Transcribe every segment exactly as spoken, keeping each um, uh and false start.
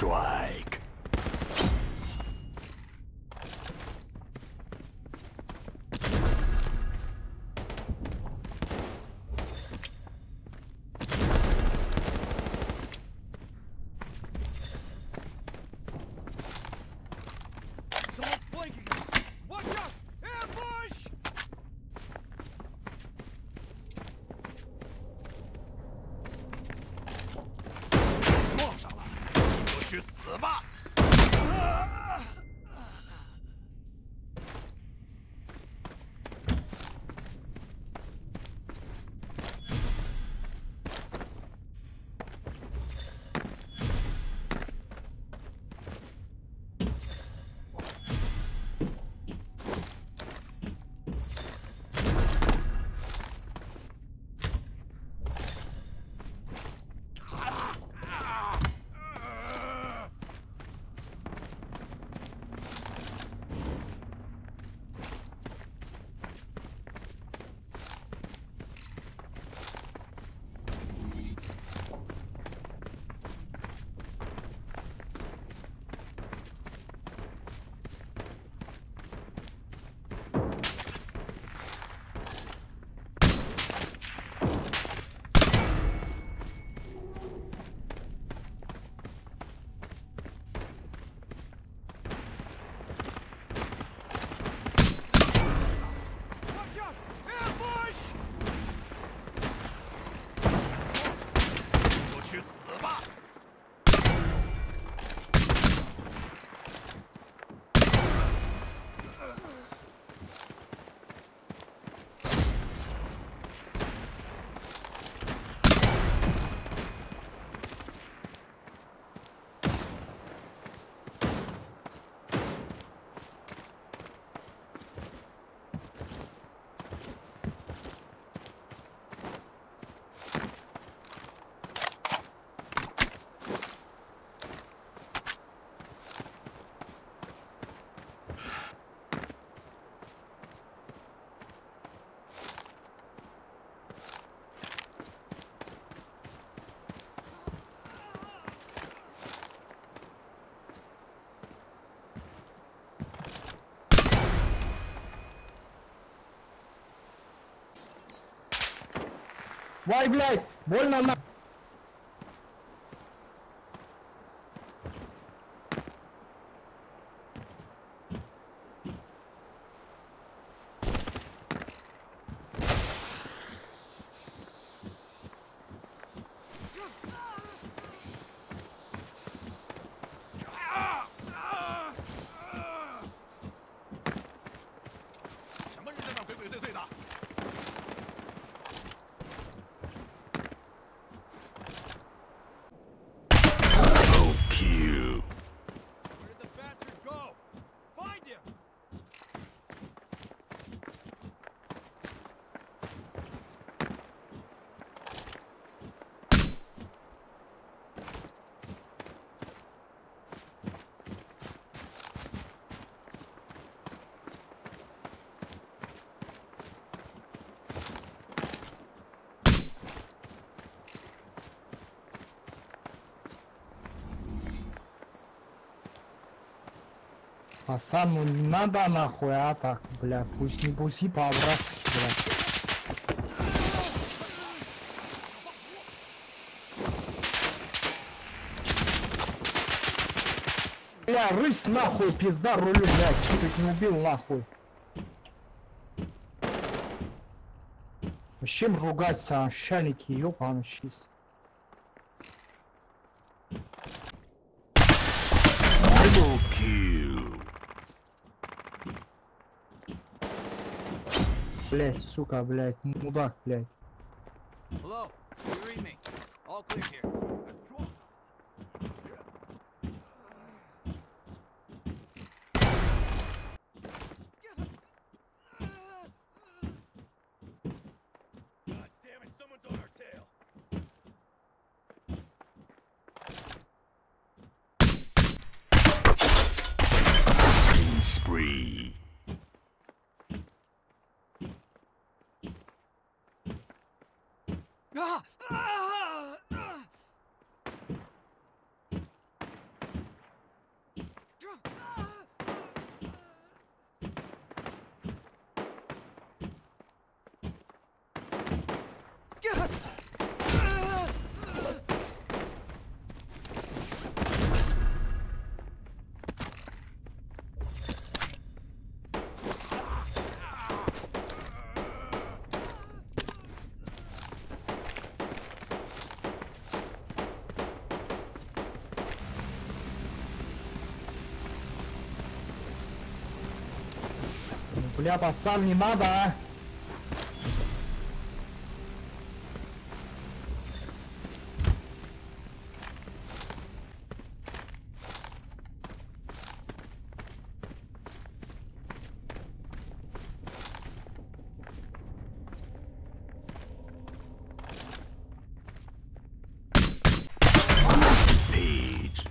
strike. Someone's flanking us! Watch out! Ambush! 撞上了，你就去死吧！ 去死吧！ Вай, блядь, больно на... Пацан, ну не надо нахуй, а так, бля, пусть не пусть по-братски, бля. Бля, рысь нахуй, пизда рулю, блядь, чуть не убил нахуй. С чем ругаться, щальники, ёпаный чист. Блять, сука, блять, мудак, блять. Hello, you read me. All clear here. God damn it, someone's on our tail. Spree. Ah! Ah! Ah! Бля, пацан, не надо, а! Page.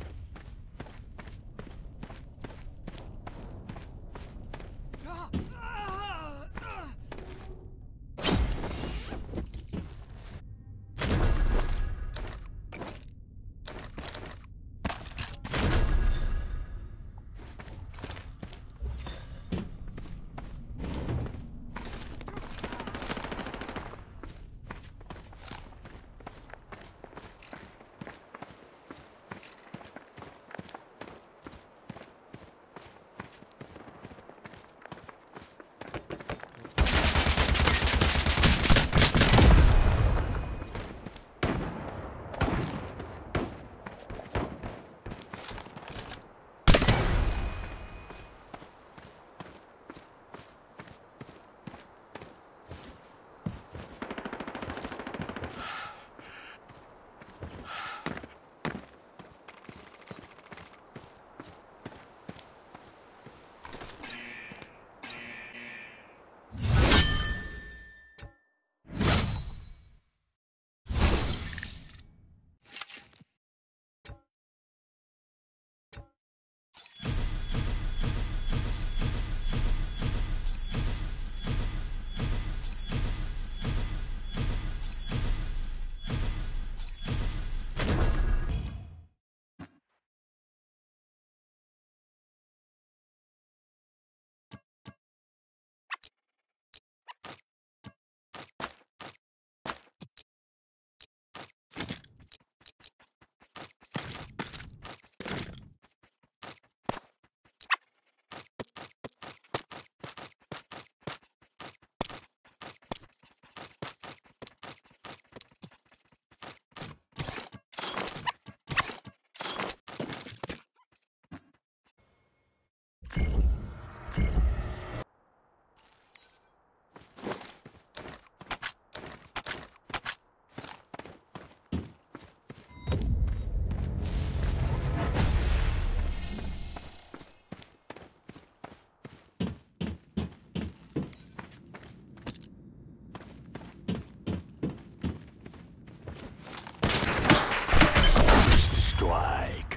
Strike.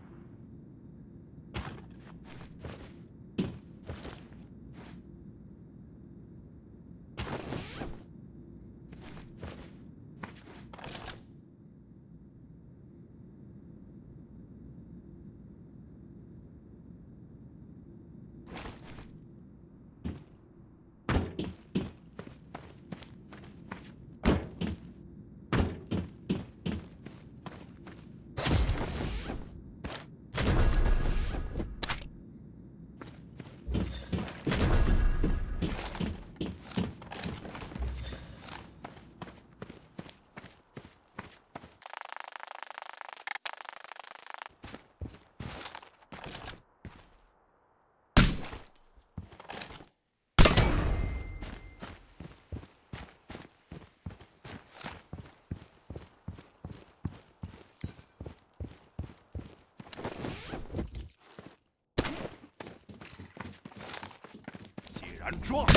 And drop.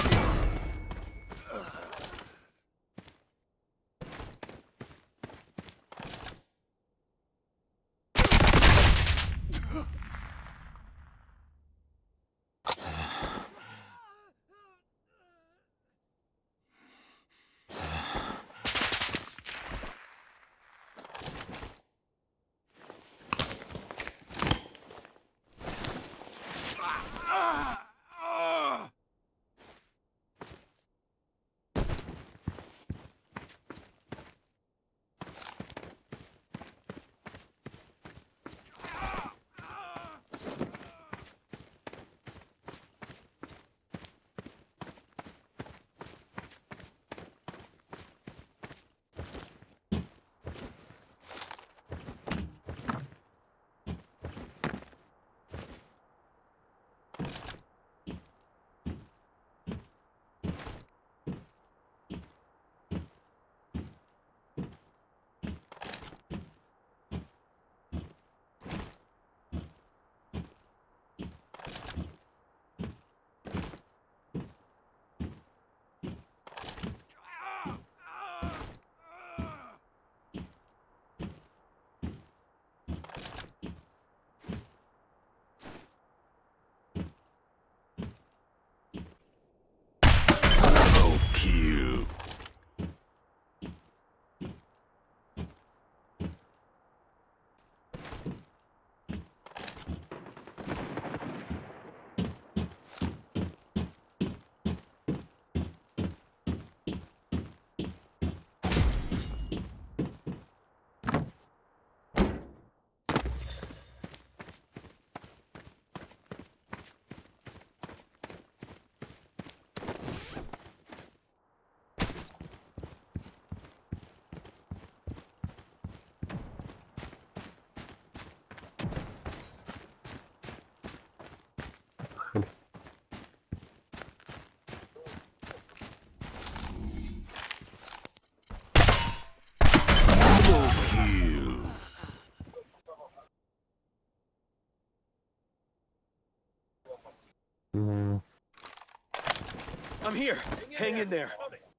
Mm. I'm here. Hang in there.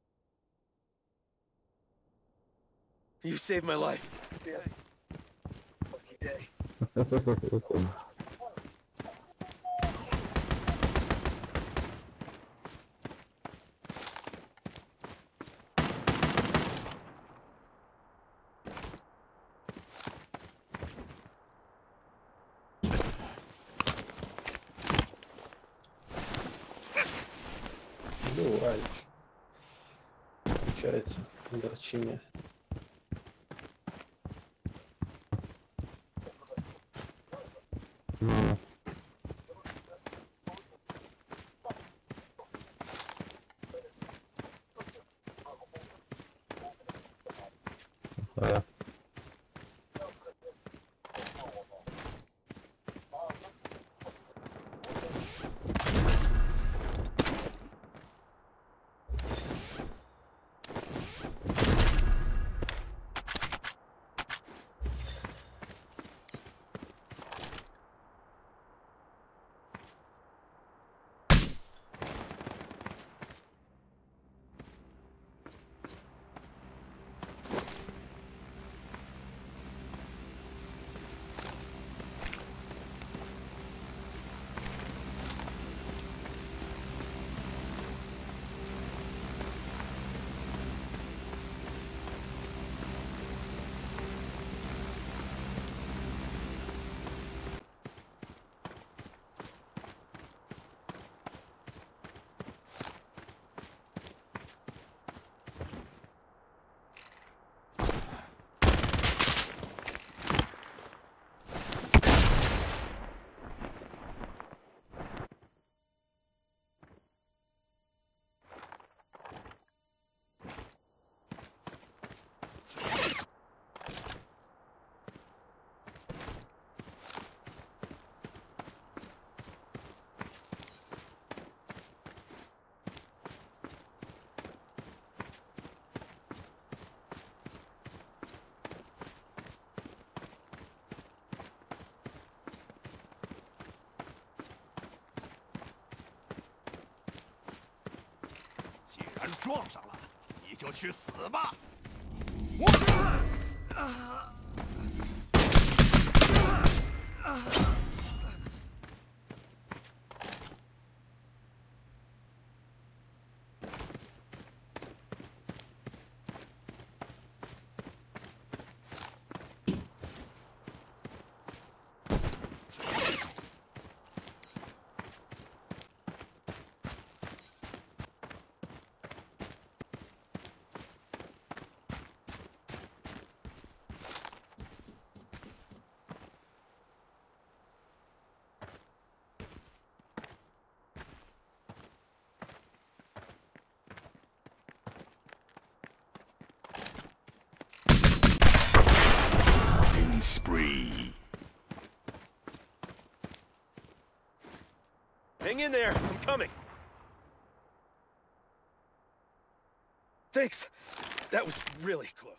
You saved my life. Lucky day. Бывает. Получается, огорчение. Mm. Да. 既然撞上了，你就去死吧！我。啊啊 Spree. Hang in there. I'm coming. Thanks. That was really close.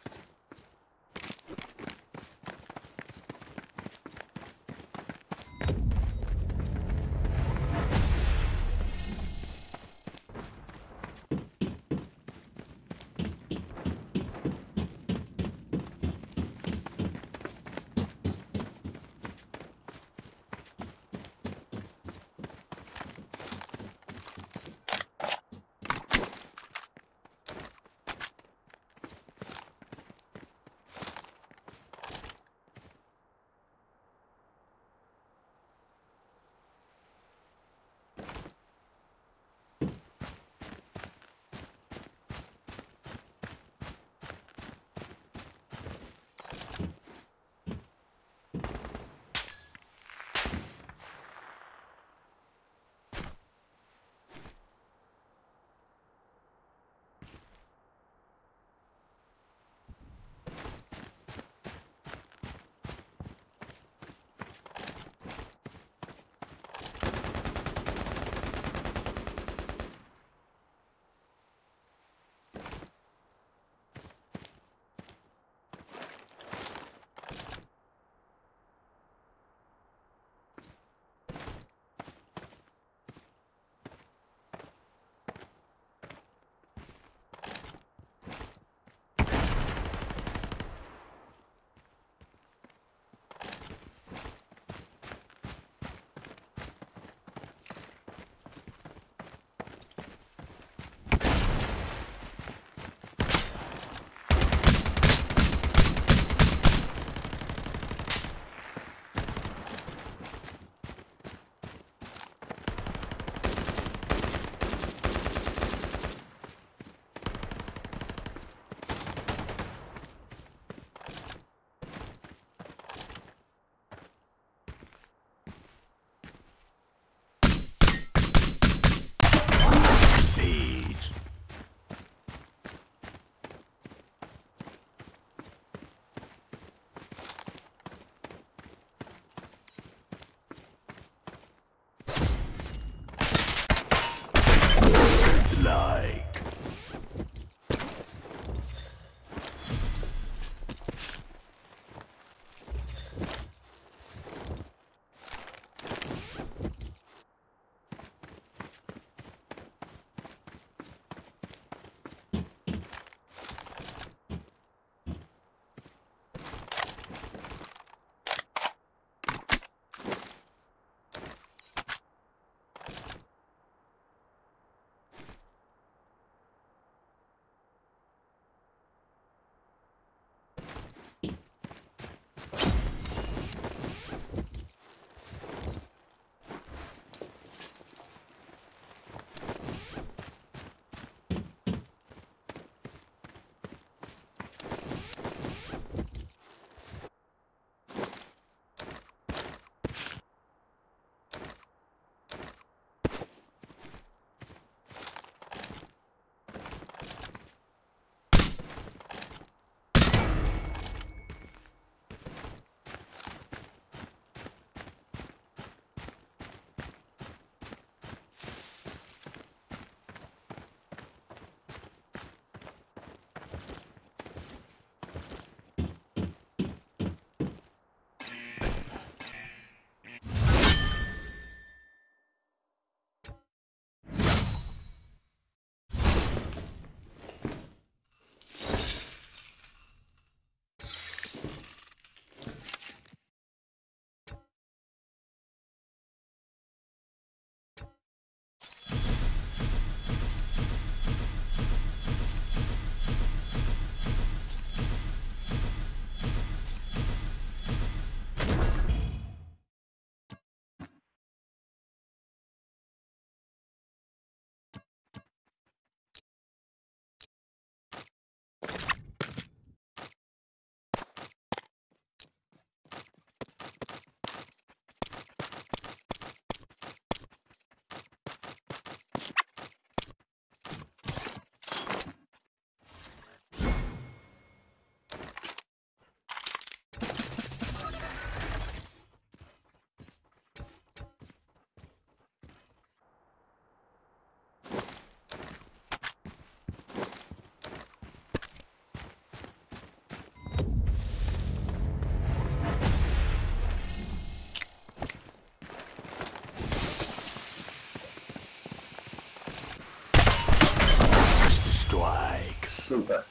сука.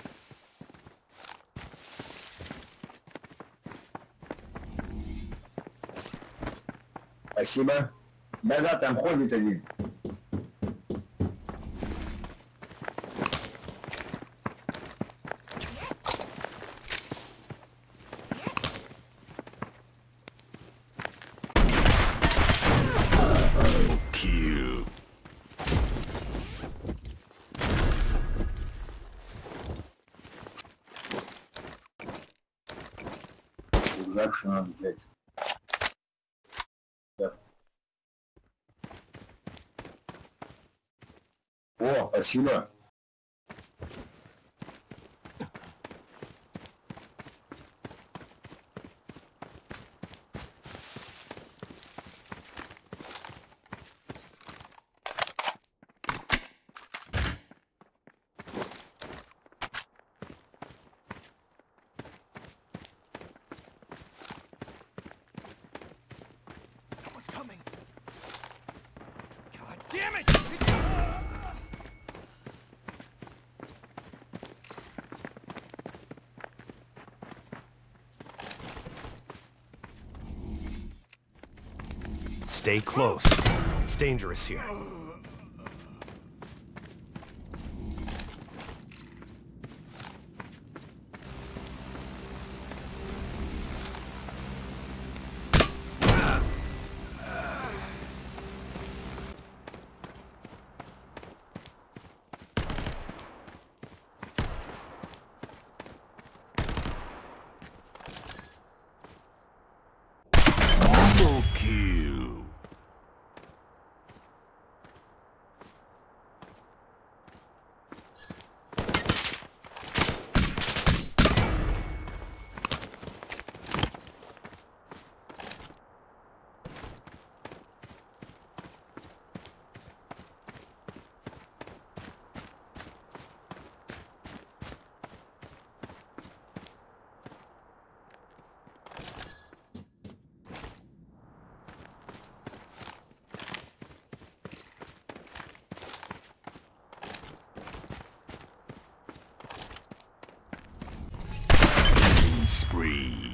Спасибо. Да-да, там ходит один. Kill. Рюкзак, что надо взять. Да. О, спасибо. Someone's coming. God damn it! Stay close. It's dangerous here. Double kill. Spree.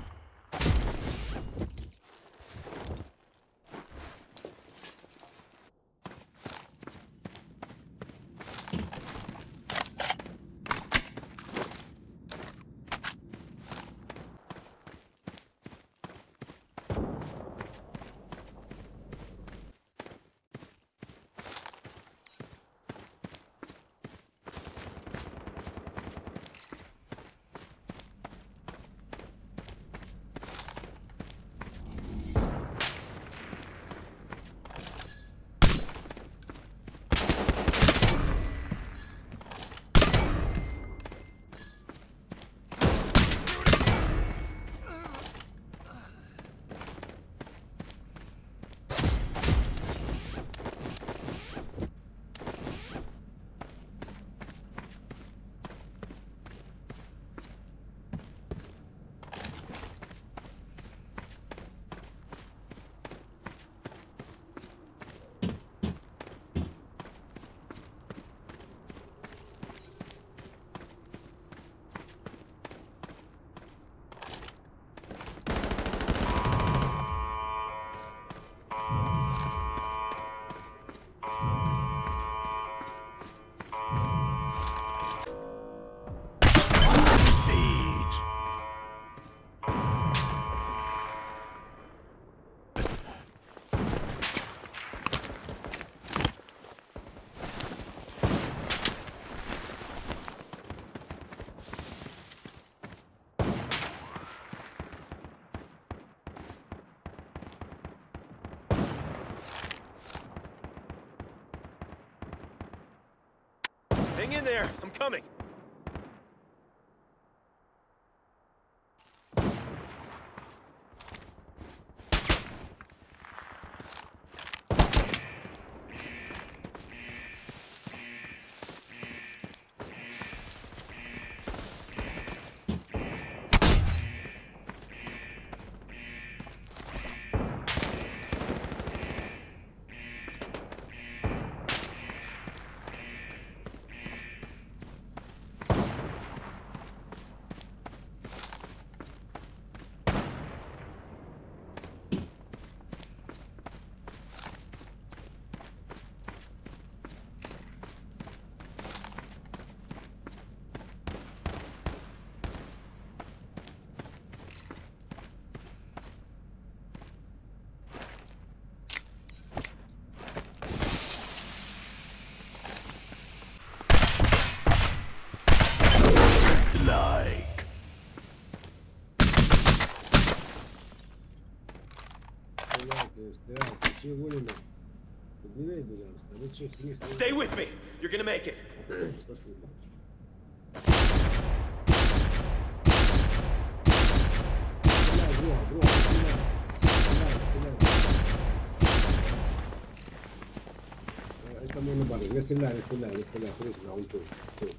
Hang in there. I'm coming. Stay with me. You're gonna make it. Спасибо. Стреляй, друга, друга, стреляй. Стреляй, стреляй. Это мой набор. Не стреляй, не стреляй, не стреляй. Смотрите, он тут. Тут.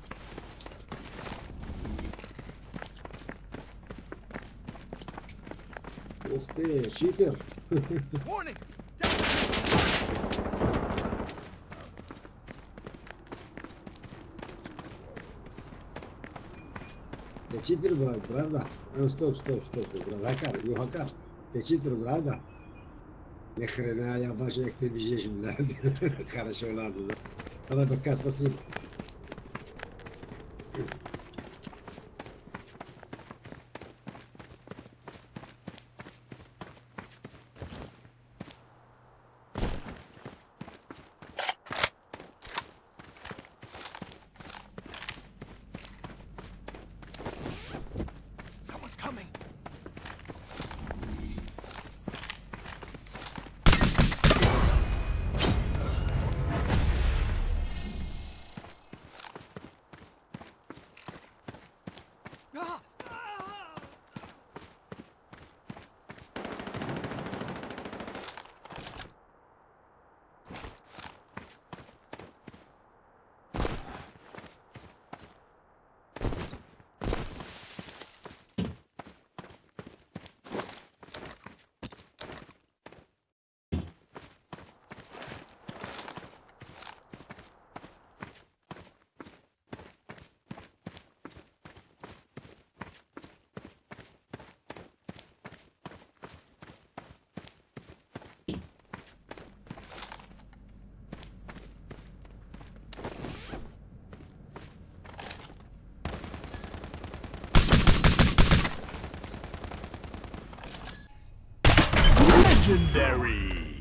Ух ты, читер. Warning! Ты читер, брат, правда? Ну, стоп, стоп, стоп, брат. Хакар, ну хакар. Ты читер, правда? Ни хрена, я бачу, как ты бежишь, блядь. Хорошо, ладно, да. Давай, пока, спасибо. Someone's coming. Ah! Ah! Legendary!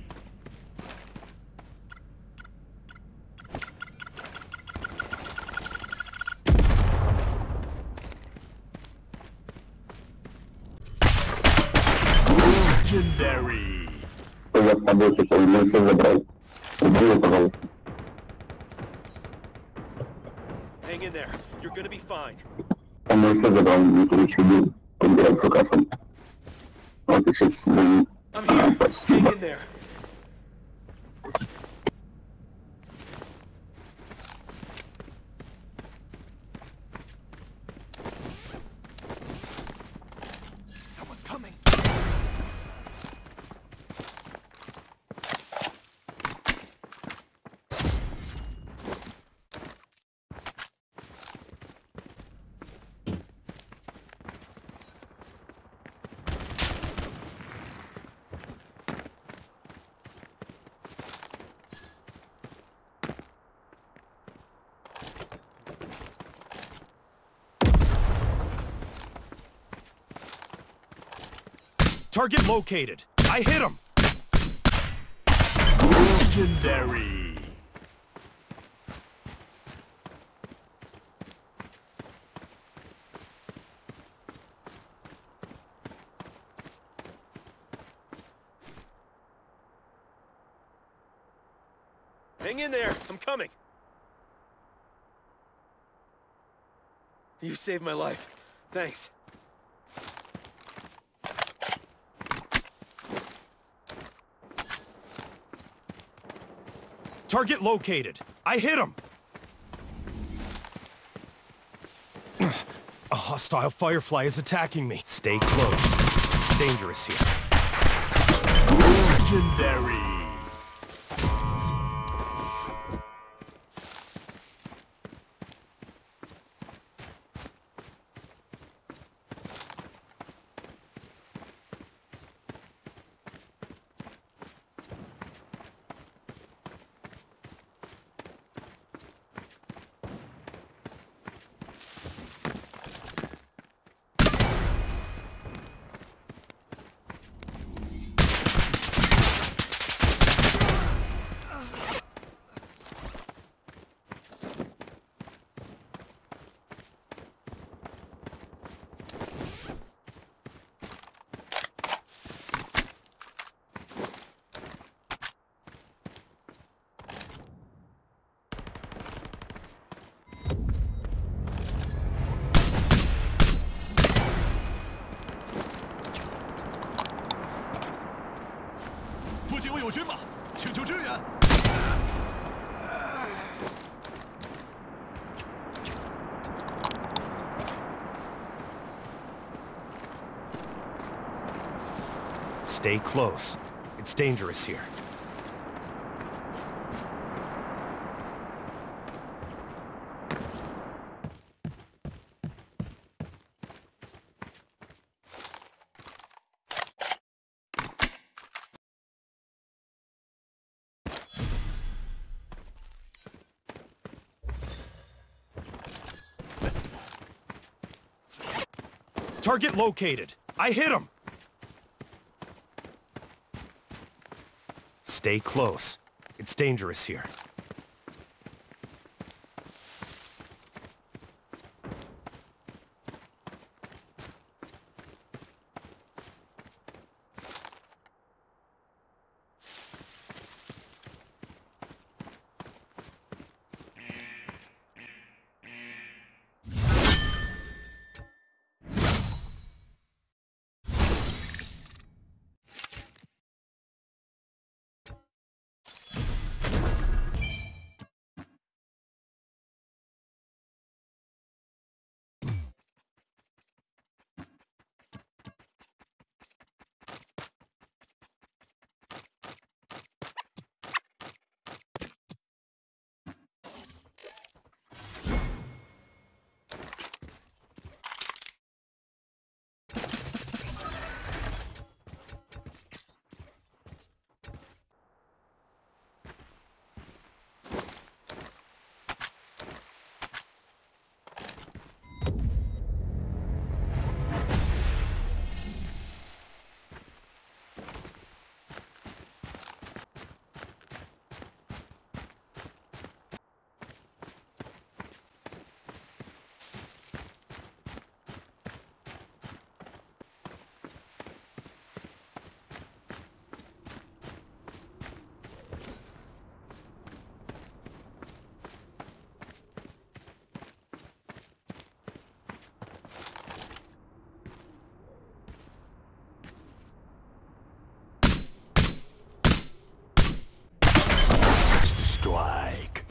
Legendary! Я с тобой сейчас не все забрал. Убей, пожалуйста. Hang in there. You're gonna be fine. Он не все забрал, не перечудил. Подбирать рукавом. Вот и сейчас... I'm here. Hang in there. Someone's coming. Target located. I hit him. Legendary! Hang in there. I'm coming. You saved my life. Thanks. Target located. I hit him. A hostile firefly is attacking me. Stay close. It's dangerous here. Legendary! 近有友军吗？请求支援。 Stay close. It's dangerous here. Target located. I hit him. Stay close. It's dangerous here. Strike.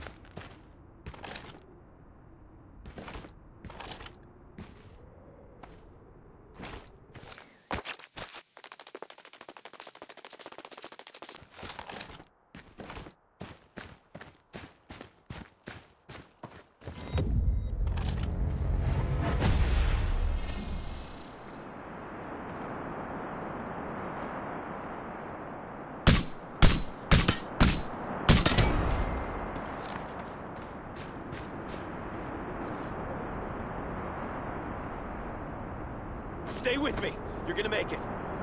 Stay with me. You're gonna make it.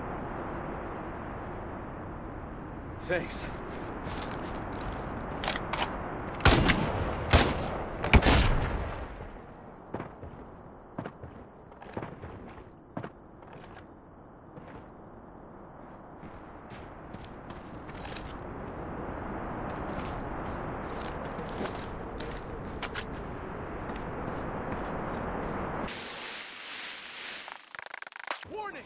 Thanks. Warning!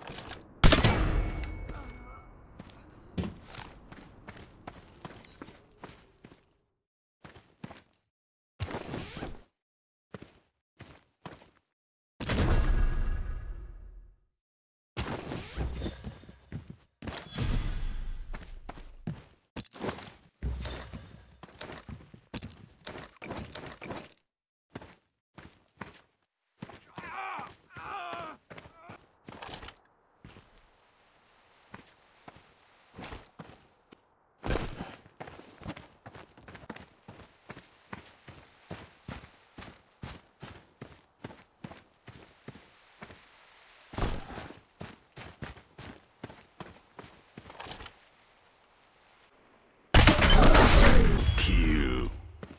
Q.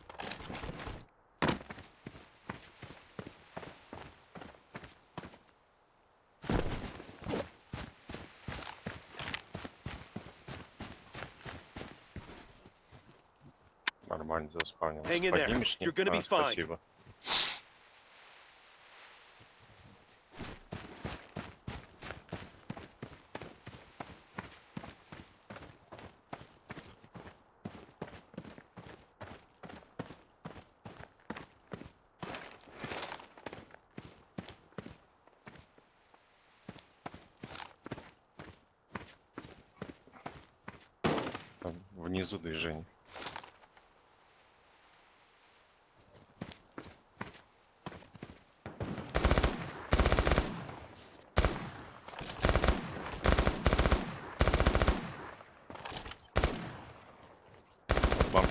Нормально заспавнил. Hang in there. Поднимешь? You're gonna be А, fine. спасибо. Там внизу движение. Бам.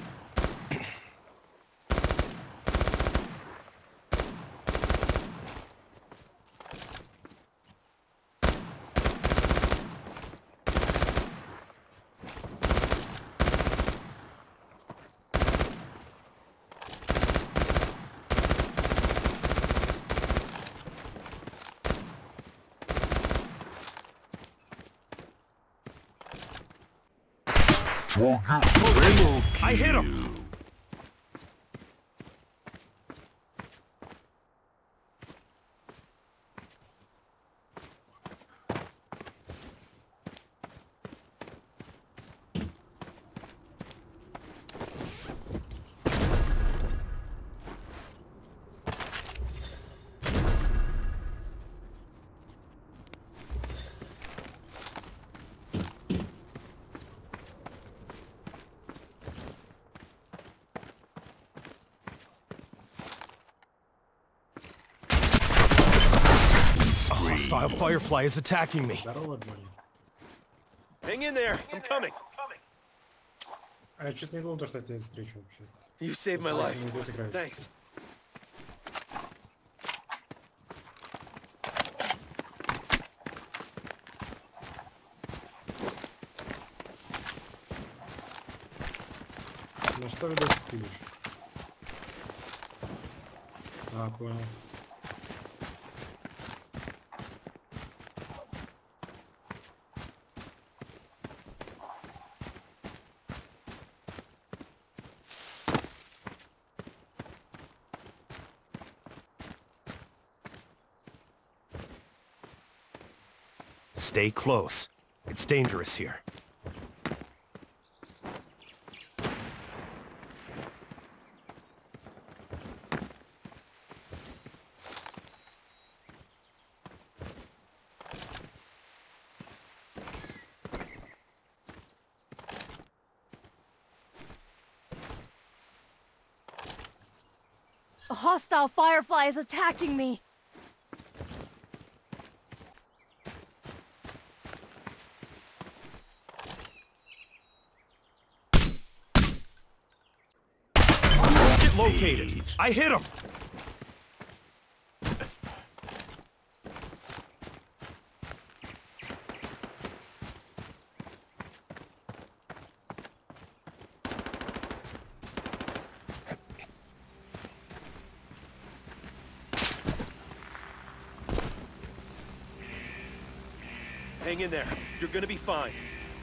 I hit him! A hostile firefly is attacking me. Здорово, Джонни. Hang in there. I'm coming. А я чуть не думал, что я тебя встречу вообще. You saved my Слушай, life. ты не здесь играешь. Thanks. На что видос пилишь? А, понял. Stay close. It's dangerous here. A hostile firefly is attacking me. Get located. I hit him. Hang in there. You're gonna be fine.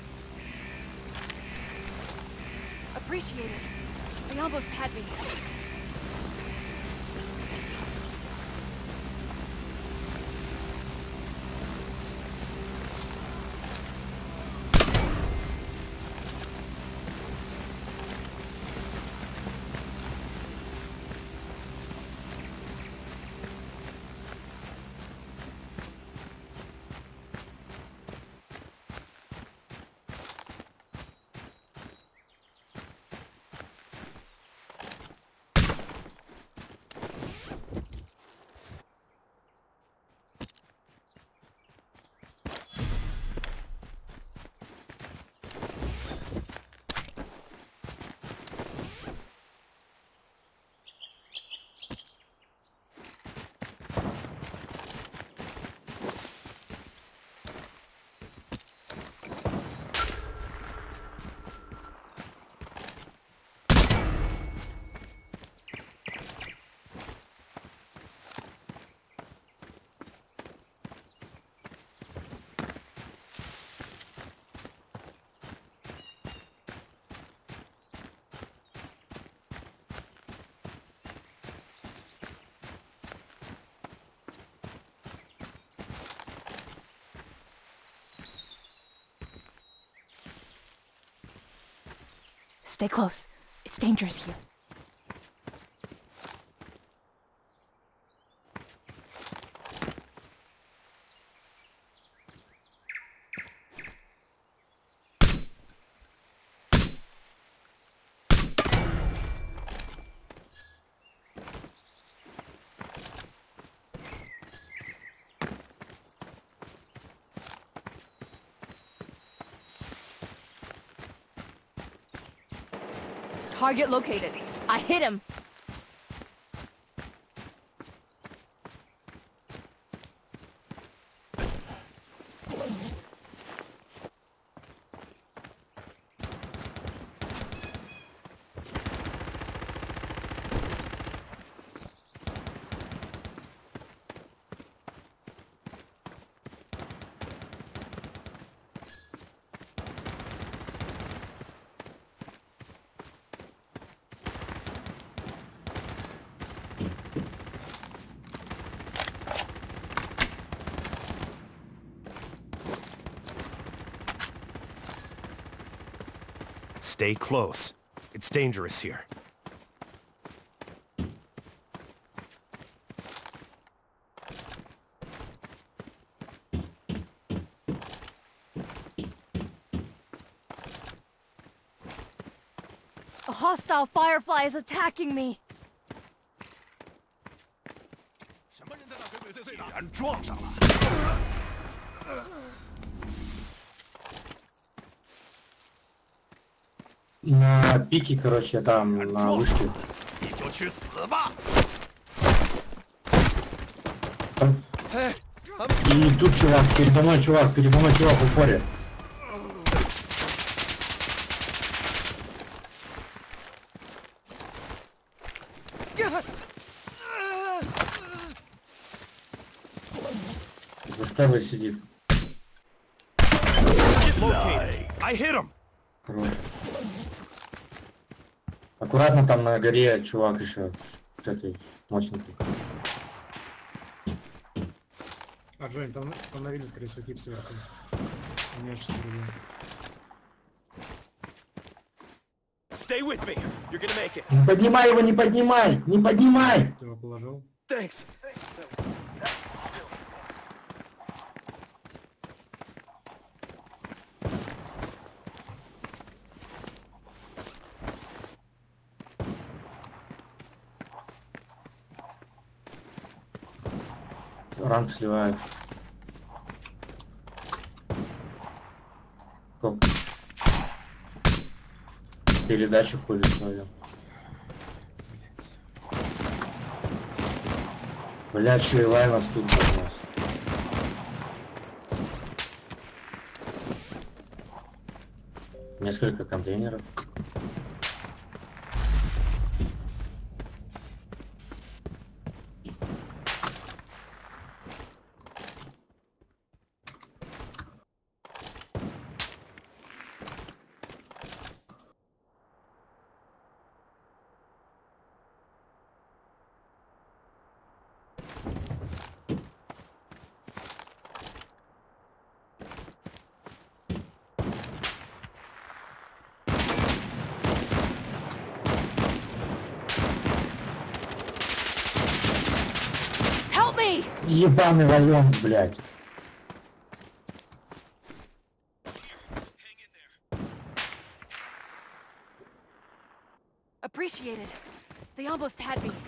Appreciate it. They almost had me. Stay close. It's dangerous here. Target located. I hit him. Stay close. It's dangerous here. A hostile firefly is attacking me. 什么人在那鬼鬼祟祟的？竟然撞上了！ На пике, короче, там на вышке. 你就去死吧！ И тут чувак, передо мной чувак, передо мной чувак в упоре. Заставил сидит. Located. I hit him. Хорош. Аккуратно там на горе чувак еще с этой мощненькой. А, Жень, там, там на вилле, скорее всего, тип сверху. У меня сейчас вроде. Stay with me. You're gonna make it. Не поднимай его, не поднимай! Не поднимай! Ты его положил? Thanks. Ранг сливает. Как? Передачу ходит свою. Блять, что и лай нас тут у нас. Несколько контейнеров. Ебаный вальонс, блядь. Appreciated. They almost had me.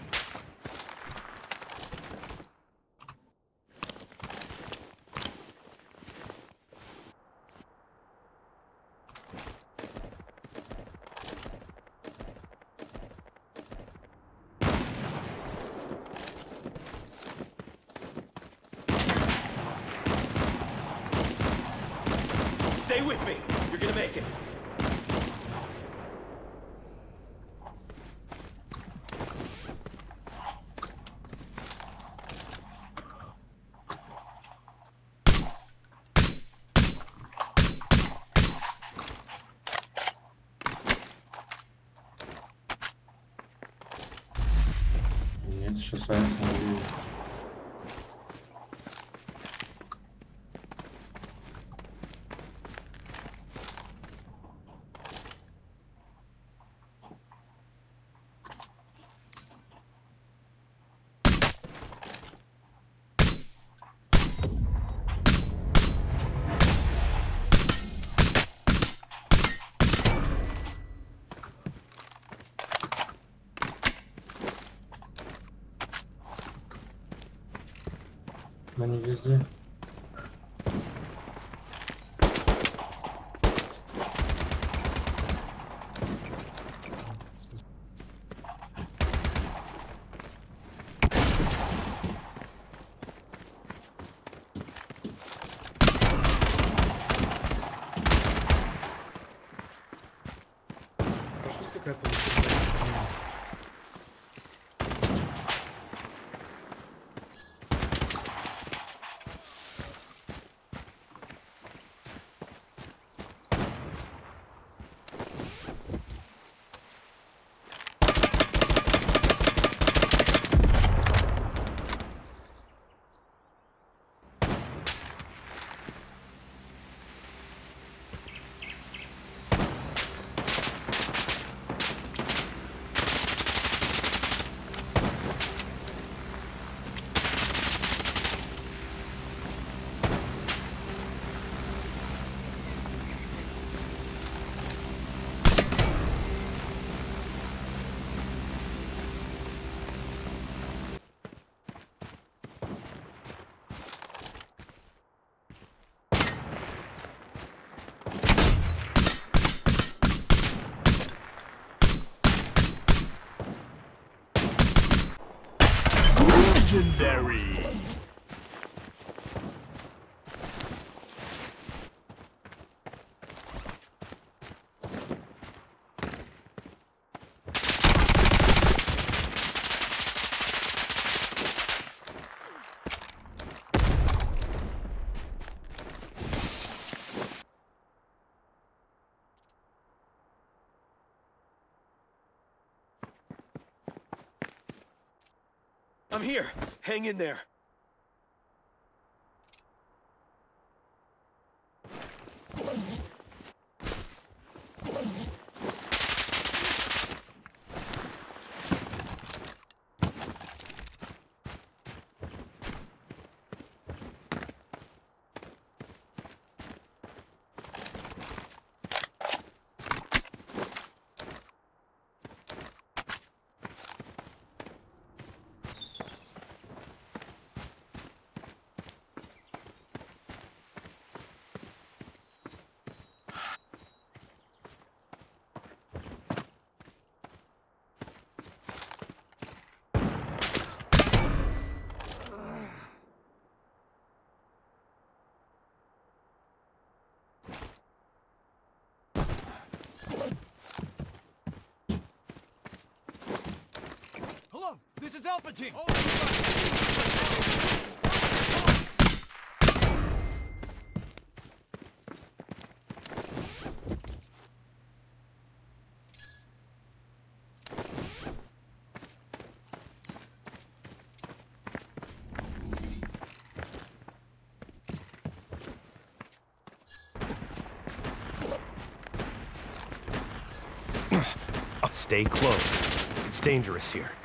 Stay with me. You're gonna make it. Нет, еще с вами смотрю. Но не везде. katıldı. Legendary. I'm here. Hang in there. Hello, this is Alpha Team. Stay close. It's dangerous here.